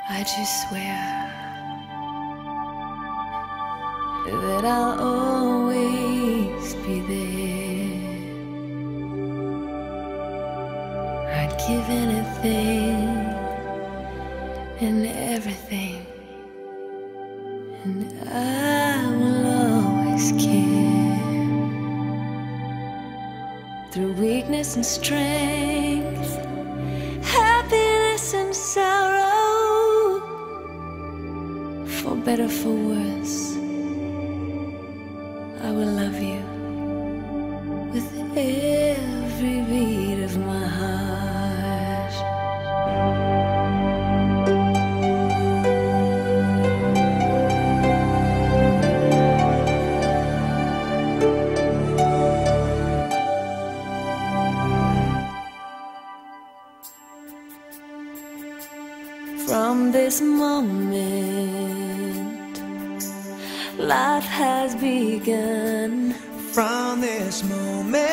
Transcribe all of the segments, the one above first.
I just swear that I'll always be there. I'd give anything and everything, and I will always care. Through weakness and strength, happiness and sorrow, for better, for worse, I will love you with every beat of my heart. From this moment, life has begun. From this moment,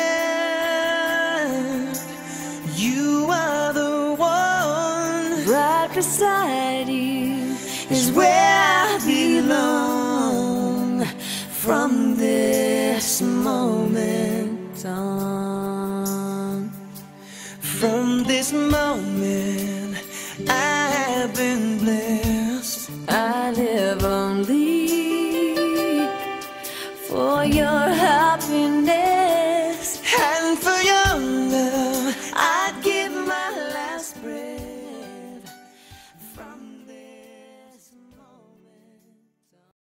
you are the one. Right beside you is where I belong. From this moment on, from this moment, I have been blessed. I live only for your happiness.